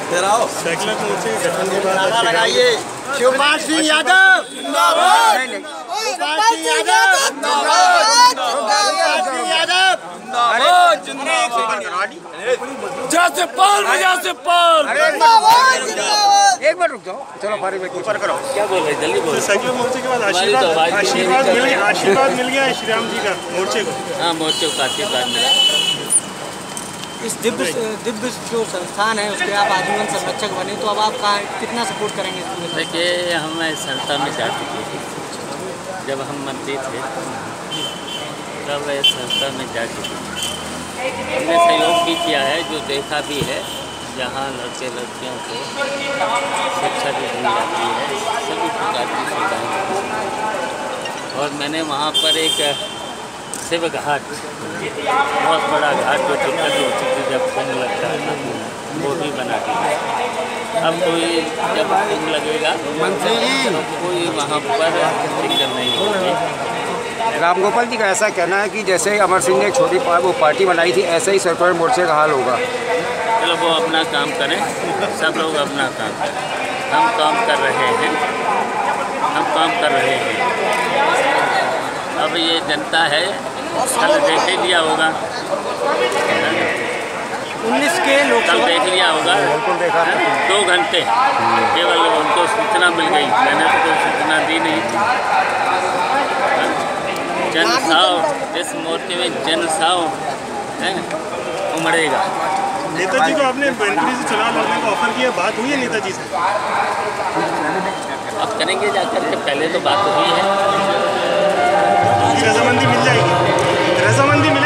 Secular मोर्चे के गठन के बाद लगाइए। शिवपाल सिंह यादव जिंदाबाद। शिवपाल सिंह यादव जिंदाबाद। शिवपाल सिंह यादव जैसे पाल एक बार रुक जाओ। चलो बारी में ऊपर करो। क्या बोल रहे जल्दी बोलो। सेकुलर मोर्चे के बाद आशीर्वाद मिल गया श्री राम जी का मोर्चे को। हाँ, मोर्चे को आशीर्वाद मिला। इस दिव्य जो संस्थान है उसके आप आजीवन संरक्षक बने, तो अब आप कितना सपोर्ट करेंगे? देखिए, हम संस्था में जा चुके थे। जब हम मंत्री थे तब इस संस्था में जा चुके थे। हमने सहयोग भी किया है, जो देखा भी है, जहाँ लड़के लड़कियों को शिक्षा भी दी जाती है, सभी प्रकार की सुविधाएँ। और मैंने वहाँ पर एक शिव घाट, बहुत बड़ा घाट जो दिक्कत होती थी जब कुंभ लगता है, वो भी बना दिया। अब कोई जब कुंभ लगेगा तो कोई वहाँ पर दिक्कत नहीं होगी। राम गोपाल जी का ऐसा कहना है कि जैसे अमर सिंह ने एक छोटी वो पार्टी बनाई थी, ऐसे ही सर्कुलर मोर्चे का हाल होगा। चलो, वो अपना काम करें, सब लोग अपना काम करें। हम काम कर रहे हैं, हम कर रहे हैं। अब ये जनता है, कल देख ही लिया होगा, 19 के लोग कल देख लिया होगा। 2 घंटे केवल उनको सूचना मिल गई, मैंने तो कोई सूचना दी नहीं थी। जनसाव, इस मोर्चे में जनसाव उमड़ेगा। नेताजी को आपने एंट्री से चुनाव लड़ने का ऑफर किया, बात हुई है नेताजी से? अब करेंगे जाकर के, पहले तो बात हुई है। रजामंदी मिल जाएगी, रजामंदी